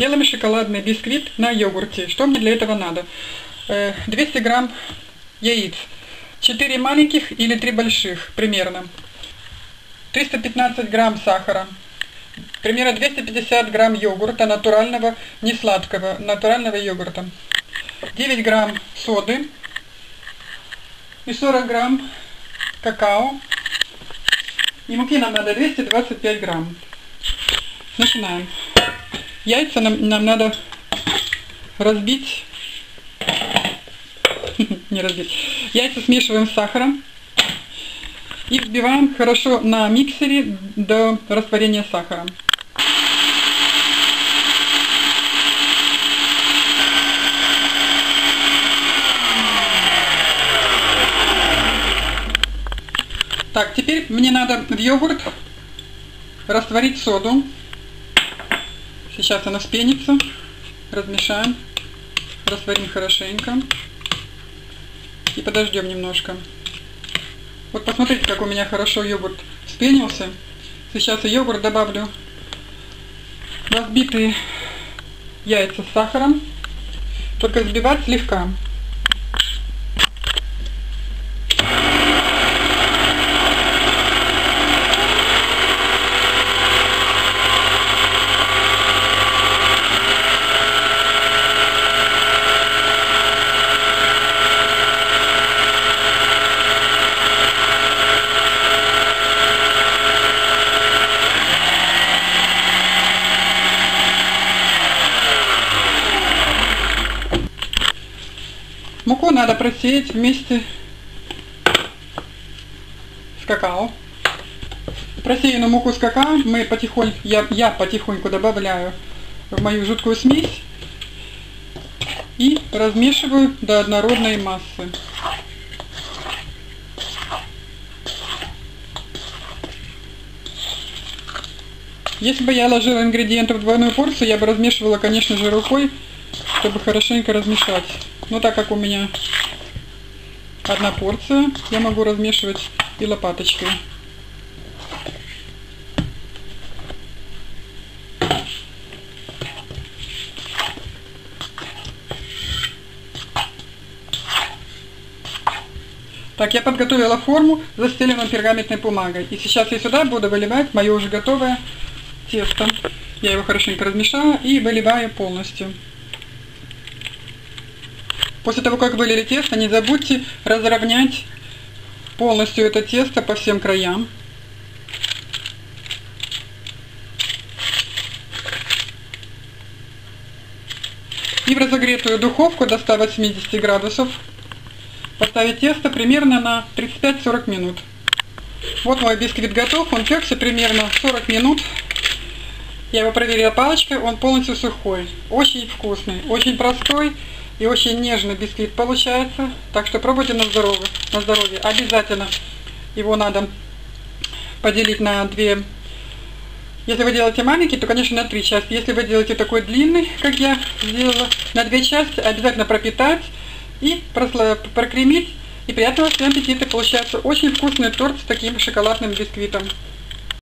Делаем шоколадный бисквит на йогурте. Что мне для этого надо? 200 грамм яиц, 4 маленьких или 3 больших примерно, 315 грамм сахара, примерно 250 грамм йогурта натурального, не сладкого, натурального йогурта, 9 грамм соды и 40 грамм какао. И муки нам надо 225 грамм. Начинаем. Яйца нам надо разбить. Не разбить. Яйца смешиваем с сахаром и взбиваем хорошо на миксере до растворения сахара. Так, теперь мне надо в йогурт растворить соду. Сейчас она вспенится. Размешаем. Растворим хорошенько. И подождем немножко. Вот посмотрите, как у меня хорошо йогурт вспенился. Сейчас я йогурт добавлю в разбитые яйца с сахаром. Только взбивать слегка. Муку надо просеять вместе с какао. Просеянную муку с какао я потихоньку добавляю в мою жидкую смесь и размешиваю до однородной массы. Если бы я ложила ингредиенты в двойную порцию, я бы размешивала, конечно же, рукой, чтобы хорошенько размешать. Но так как у меня одна порция, я могу размешивать и лопаточкой. Так, я подготовила форму, застеленную пергаментной бумагой. И сейчас я сюда буду выливать мое уже готовое тесто. Я его хорошенько размешала и выливаю полностью. После того, как вылили тесто, не забудьте разровнять полностью это тесто по всем краям. И в разогретую духовку до 180 градусов поставить тесто примерно на 35-40 минут. Вот мой бисквит готов, он пекся примерно 40 минут. Я его проверила палочкой, он полностью сухой. Очень вкусный, очень простой и очень нежный бисквит получается. Так что пробуйте на здоровье. Обязательно его надо поделить на две. Если вы делаете маленький, то, конечно, на 3 части. Если вы делаете такой длинный, как я сделала, на 2 части, обязательно пропитать и прокремить. И приятного всем аппетита. Получается очень вкусный торт с таким шоколадным бисквитом.